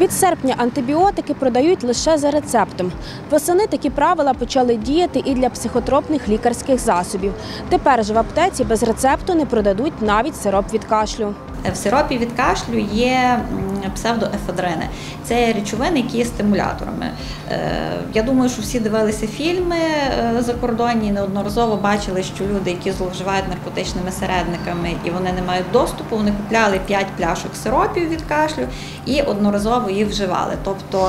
Від серпня антибіотики продають лише за рецептом. Восени такі правила почали діяти і для психотропних лікарських засобів. Тепер ж в аптеці без рецепту не продадуть навіть сироп від кашлю. В сиропі від кашлю є псевдоефедрини. Це речовини, які є стимуляторами. Я думаю, що всі дивилися фільми закордонні, неодноразово бачили, що люди, які зловживають наркотичними середниками і вони не мають доступу, вони купляли 5 пляшок сиропів від кашлю і одноразово їх вживали. Тобто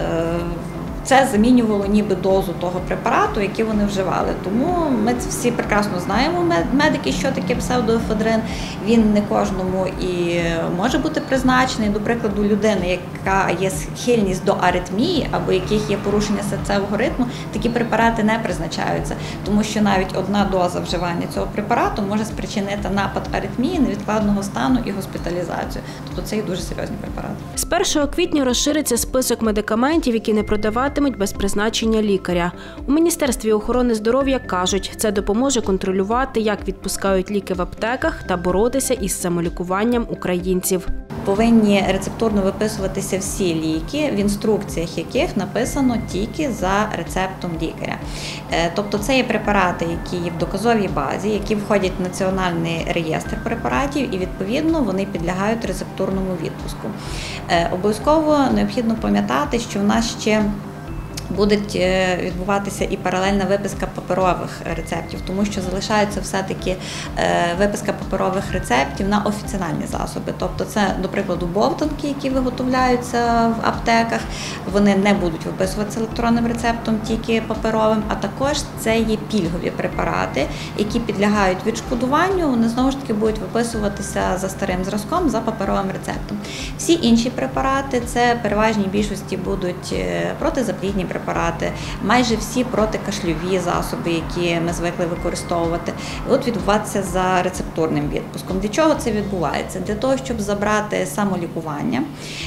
це замінювало ніби дозу того препарату, який вони вживали. Тому ми всі прекрасно знаємо, медики, що таке псевдоефедрин. Він не кожному і може бути призначений. До прикладу, людини, яка є схильність до аритмії або яких є порушення серцевого ритму, такі препарати не призначаються. Тому що навіть одна доза вживання цього препарату може спричинити напад аритмії, невідкладного стану і госпіталізацію. Тобто це є дуже серйозні препарати. З 1 квітня розшириться список медикаментів, які не продаватимуть без призначення лікаря. У Міністерстві охорони здоров'я кажуть, це допоможе контролювати, як відпускають ліки в аптеках та боротися із самолікуванням українців. Повинні рецептурно виписуватися всі ліки, в інструкціях яких написано тільки за рецептом лікаря. Тобто це є препарати, які є в доказовій базі, які входять в Національний реєстр препаратів і, відповідно, вони підлягають рецептурному відпуску. Обов'язково необхідно пам'ятати, що в нас ще буде відбуватися і паралельна виписка паперових рецептів, тому що залишається все-таки виписка паперових рецептів на офіціальні засоби. Тобто це, до прикладу, бовтанки, які виготовляються в аптеках, вони не будуть виписуватися електронним рецептом, тільки паперовим, а також це є пільгові препарати, які підлягають відшкодуванню, вони знову ж таки будуть виписуватися за старим зразком, за паперовим рецептом. Всі інші препарати, це переважній більшості будуть протизаплідні препарати, майже всі протикашльові засоби, які ми звикли використовувати, от відбуватися за рецептурним відпуском. Для чого це відбувається? Для того, щоб забрати самолікування,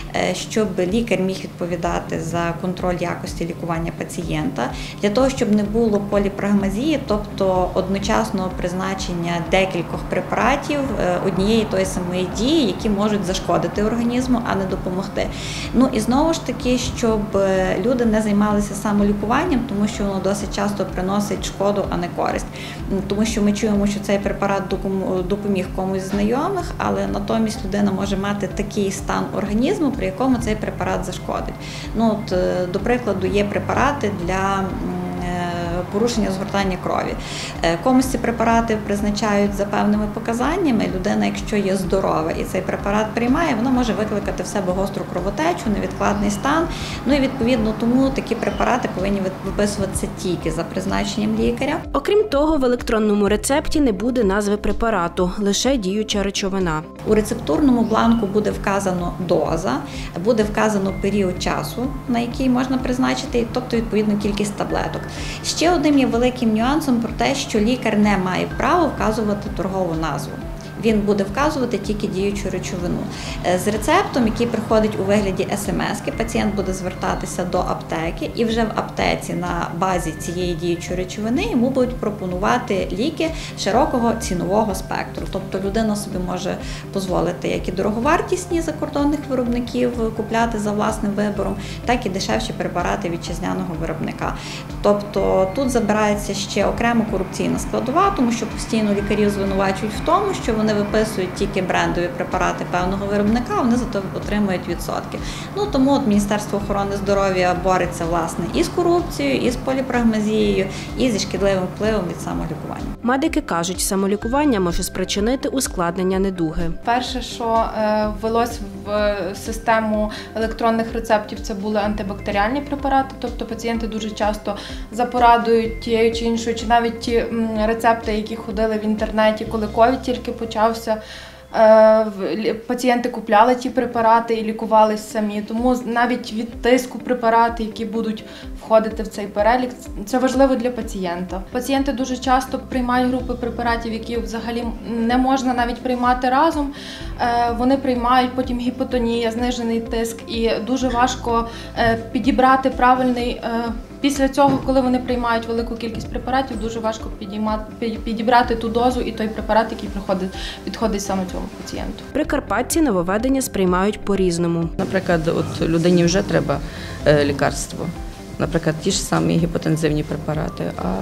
щоб лікар міг відповідати за контроль якості лікування пацієнта, для того, щоб не було поліпрагмазії, тобто одночасного призначення декількох препаратів однієї тої самої дії, які можуть зашкодити організму, а не допомогти. Ну і знову ж таки, щоб люди не займалися самолікуванням, тому що воно досить часто приносить шкоду, а не користь. Тому що ми чуємо, що цей препарат допоміг комусь з знайомих, але натомість людина може мати такий стан організму, при якому цей препарат зашкодить. Ну, от, до прикладу, є препарати для порушення згортання крові. Комусь ці препарати призначають за певними показаннями. Людина, якщо є здорова і цей препарат приймає, вона може викликати в себе гостру кровотечу, невідкладний стан. Ну і відповідно тому такі препарати повинні виписуватися тільки за призначенням лікаря. Окрім того, в електронному рецепті не буде назви препарату, лише діюча речовина. У рецептурному бланку буде вказано доза, буде вказано період часу, на який можна призначити, тобто відповідно кількість таблеток. Ще одним є великим нюансом про те, що лікар не має права вказувати торгову назву. Він буде вказувати тільки діючу речовину. З рецептом, який приходить у вигляді смс-ки, пацієнт буде звертатися до аптеки і вже в аптеці на базі цієї діючої речовини йому будуть пропонувати ліки широкого цінового спектру. Тобто людина собі може дозволити як і дороговартісні закордонних виробників купляти за власним вибором, так і дешевші препарати вітчизняного виробника. Тобто тут забирається ще окремо корупційна складова, тому що постійно лікарів звинувачують в тому, що вони виписують тільки брендові препарати певного виробника, вони зато отримують відсотки. Ну, тому от Міністерство охорони здоров'я бореться, власне, і з корупцією, і з поліпрагмазією, і зі шкідливим впливом від самолікування. Медики кажуть, самолікування може спричинити ускладнення недуги. Перше, що ввелось в систему електронних рецептів, це були антибактеріальні препарати, тобто пацієнти дуже часто за порадою тією чи іншою, чи навіть ті рецепти, які ходили в інтернеті, коли ковід тільки почався, пацієнти купляли ті препарати і лікувались самі. Тому навіть від тиску препарати, які будуть входити в цей перелік, це важливо для пацієнта. Пацієнти дуже часто приймають групи препаратів, які взагалі не можна навіть приймати разом. Вони приймають потім гіпотонія, знижений тиск, і дуже важко підібрати правильний Після цього, коли вони приймають велику кількість препаратів, дуже важко підібрати ту дозу і той препарат, який підходить саме цьому пацієнту. Прикарпатці нововведення сприймають по-різному. Наприклад, от людині вже треба лікарство, наприклад, ті ж самі гіпотензивні препарати, а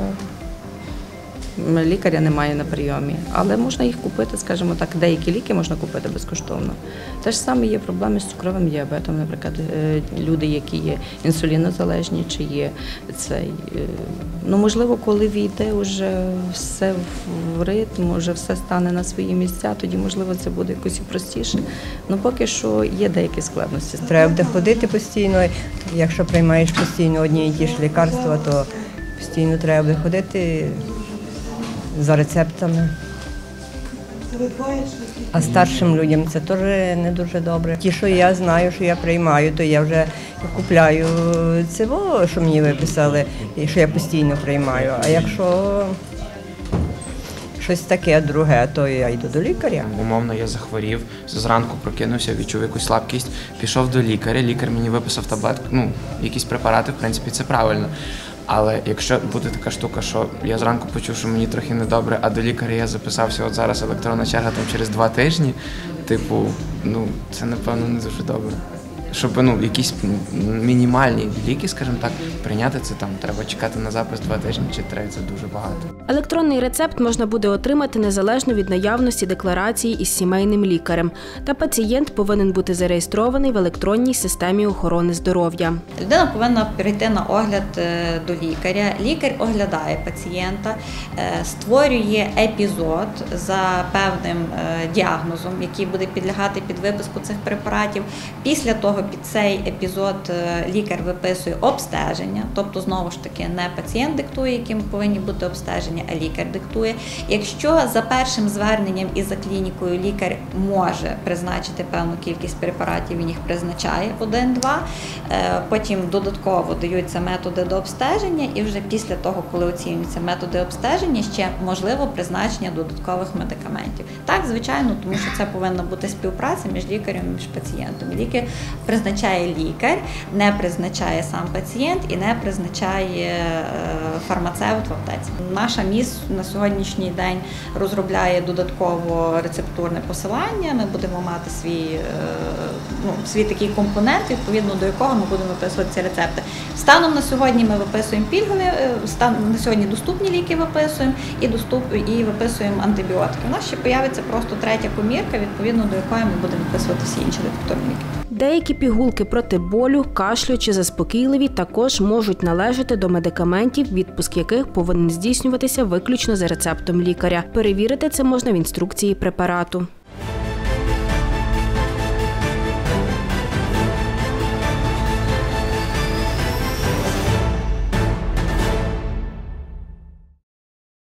лікаря немає на прийомі. Але можна їх купити, скажімо так, деякі ліки можна купити безкоштовно. Те ж саме є проблеми з цукровим діабетом, наприклад, люди, які є інсулінозалежні, чи є цей, можливо, коли війде вже все в ритм, вже все стане на свої місця, тоді, можливо, це буде якось і простіше. Поки що є деякі складності. Треба буде ходити постійно, якщо приймаєш постійно одні і ті ж лікарства, то постійно треба буде ходити за рецептами. А старшим людям це теж не дуже добре. Ті, що я знаю, що я приймаю, то я вже купляю це, що мені виписали, і що я постійно приймаю. А якщо щось таке друге, то я йду до лікаря. Умовно, я захворів, зранку прокинувся, відчув якусь слабкість, пішов до лікаря, лікар мені виписав таблетку, якісь препарати, в принципі, це правильно. Але якщо буде така штука, що я зранку почув, що мені трохи недобре, а до лікаря я записався, от зараз електронна черга там через 2 тижні, це, напевно, не дуже добре. Щоб якісь мінімальні ліки, скажімо так, прийняти, це там треба чекати на запис 2 тижні чи 3, це дуже багато. Електронний рецепт можна буде отримати незалежно від наявності декларації із сімейним лікарем. Та пацієнт повинен бути зареєстрований в електронній системі охорони здоров'я. Людина повинна прийти на огляд до лікаря. Лікар оглядає пацієнта, створює епізод за певним діагнозом, який буде підлягати під виписку цих препаратів. Після того під цей епізод лікар виписує обстеження, тобто, знову ж таки, не пацієнт диктує, яким повинні бути обстеження, а лікар диктує. Якщо за першим зверненням і за клінікою лікар може призначити певну кількість препаратів, він їх призначає 1-2, потім додатково даються методи до обстеження, і вже після того, коли оцінюються методи обстеження, ще можливо призначення додаткових медикаментів. Так, звичайно, тому що це повинна бути співпраця між лікарем і між пацієнтом. Ліки призначає лікар, не призначає сам пацієнт і не призначає фармацевт в аптеці. Наша МІЗ на сьогоднішній день розробляє додатково рецептурне посилання. Ми будемо мати свій такий компонент, відповідно до якого ми будемо виписувати ці рецепти. Станом на сьогодні ми виписуємо пільгові, на сьогодні доступні ліки виписуємо і виписуємо антибіотики. У нас ще з'явиться просто третя комірка, відповідно до якої ми будемо виписувати всі інші рецептурні ліки. Деякі пігулки проти болю, кашлю чи заспокійливі також можуть належати до медикаментів, відпуск яких повинен здійснюватися виключно за рецептом лікаря. Перевірити це можна в інструкції препарату.